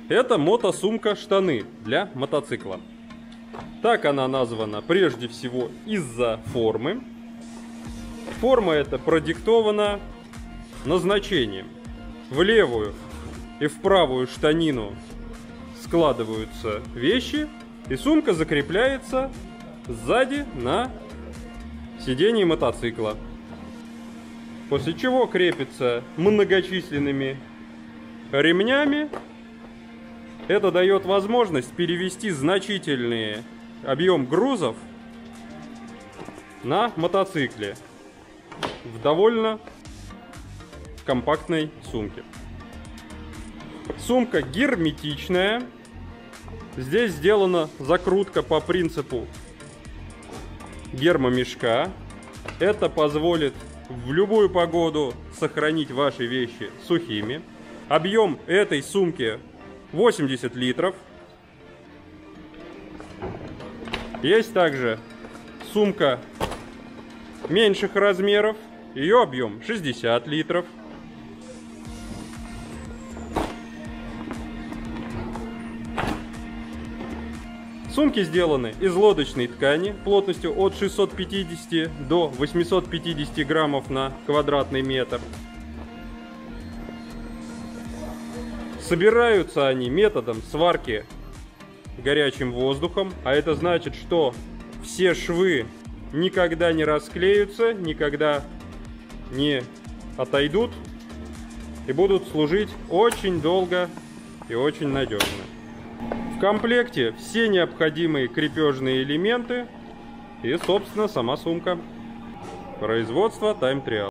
Это мотосумка-штаны для мотоцикла. Так она названа прежде всего из-за формы. Форма эта продиктована назначением. В левую и в правую штанину складываются вещи, и сумка закрепляется сзади на сиденье мотоцикла. После чего крепится многочисленными ремнями. Это дает возможность перевести значительный объем грузов на мотоцикле в довольно компактной сумке. Сумка герметичная. Здесь сделана закрутка по принципу гермомешка. Это позволит в любую погоду сохранить ваши вещи сухими. Объем этой сумки 80 литров. Есть также сумка меньших размеров. Ее объем 60 литров. Сумки сделаны из лодочной ткани плотностью от 650 до 850 граммов на квадратный метр. Собираются они методом сварки горячим воздухом, а это значит, что все швы никогда не расклеются, никогда не отойдут и будут служить очень долго и очень надежно. В комплекте все необходимые крепежные элементы и, собственно, сама сумка. Производство Time Trial.